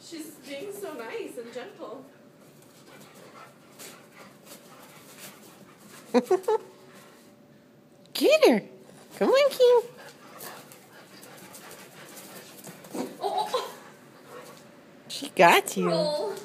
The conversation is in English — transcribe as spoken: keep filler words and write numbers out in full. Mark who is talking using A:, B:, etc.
A: She's being so nice and gentle.
B: Get her. Come on, King.
A: Oh, oh.
B: She got you.
A: Roll.